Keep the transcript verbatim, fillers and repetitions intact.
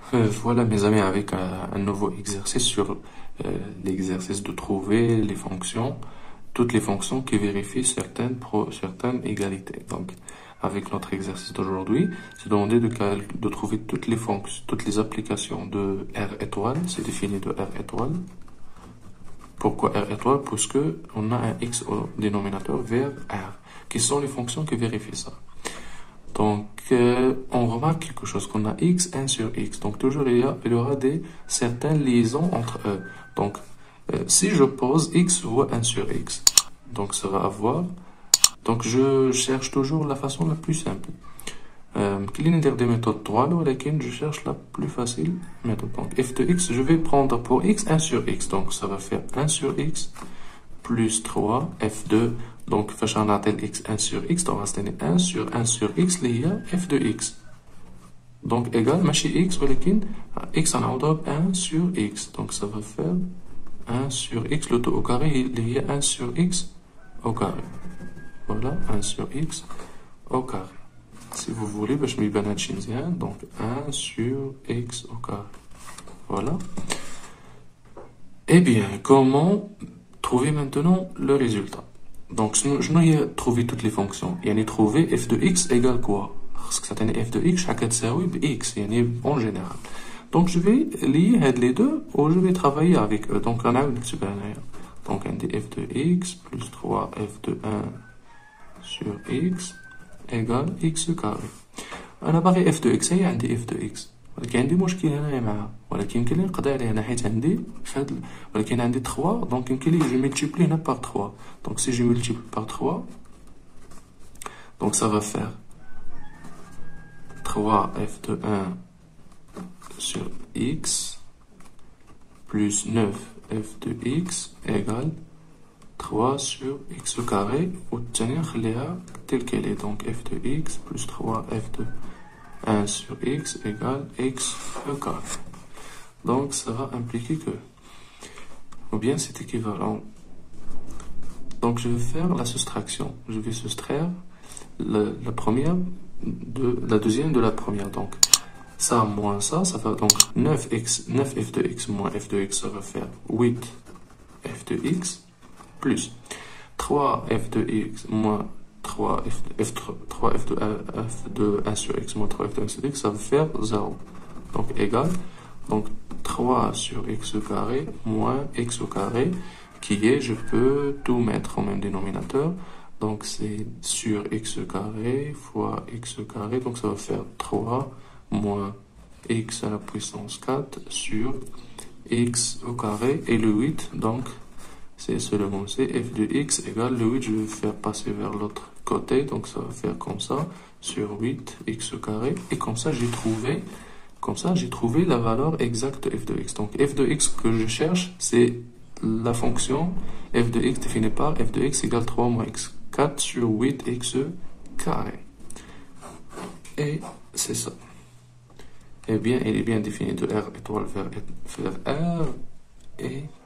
Euh, voilà mes amis avec un, un nouveau exercice sur euh, l'exercice de trouver les fonctions, toutes les fonctions qui vérifient certaines, pro, certaines égalités. Donc avec notre exercice d'aujourd'hui, c'est demandé de, cal- de trouver toutes les fonctions, toutes les applications de R étoile, c'est défini de R étoile. Pourquoi R étoile? Parce que on a un X au dénominateur vers R, qui sont les fonctions qui vérifient ça. Donc, euh, on remarque quelque chose, qu'on a x, un sur x. Donc, toujours, il y, a, il y aura des, certaines liaisons entre eux. Donc, euh, si je pose x fois un sur x, donc ça va avoir... Donc, je cherche toujours la façon la plus simple. Euh, Qu'il y ait des méthodes trois, mais je cherche la plus facile méthode. Donc, f de x, je vais prendre pour x un sur x. Donc, ça va faire un sur x plus trois, f deux. Donc, فاش غنعطي x un sur x, donc غنعطيني un sur un sur x اللي هي f de x. Donc, égal, ماشي x, ولكن x غنعوضها ب un sur x. Donc, ça va faire un sur x, le tout au carré, اللي هي un sur x au carré. Voilà, un sur x au carré. Si vous voulez, باش ما يبان هادشي مزيان, donc un sur x au carré. Voilà. Eh bien, comment trouver maintenant le résultat? Donc, je n'ai trouvé toutes les fonctions. Il y a trouvé f de x égale quoi? Parce que ça tenait f de x, chaque تساوي ب x, il y a en général. Donc, je vais lier les deux ou je vais travailler avec eux. Donc, on a une supérieure. Donc, on dit f de x plus trois f de un sur x égale x carré. أنا باغي f de x, هي عندي f de x. ولكن عندي مشكل هنايا معها، ولكن يمكن لي نقضي عليه هنا حيت عندي فهاد، ولكن عندي trois, دونك يمكن لي جو ملتيبلي هنا باغ trois. Donc si je multiplie par trois, donc ça va faire trois f de un sur x plus neuf f de x égale trois sur x au carré, ou الثانية نخليها telle qu'elle est. Donc f de x plus trois f de un sur x égale x au carré. Donc ça va impliquer que, ou bien c'est équivalent. Donc je vais faire la soustraction. Je vais soustraire le, la première de la deuxième de la première. Donc ça moins ça, ça va donc neuf x, neuf f de x moins f de x, ça va faire huit f de x plus trois f de x moins trois f de, f, trois f de, f de un sur x moins trois f de un sur x, ça va faire zéro. Donc égal, donc trois sur x au carré moins x au carré, qui est, je peux tout mettre au même dénominateur. Donc c'est sur x carré fois x carré, donc ça va faire trois moins x à la puissance quatre sur x au carré, et le huit, donc c'est seulement c'est f de x égale le huit, je vais faire passer vers l'autre côté, donc ça va faire comme ça, sur huit x au carré, et comme ça j'ai trouvé, comme ça j'ai trouvé la valeur exacte de f de x. Donc f de x que je cherche, c'est la fonction f de x définie par f de x égale trois moins x quatre sur huit x carré. Et c'est ça. Eh bien, il est bien défini de R étoile vers, vers R, et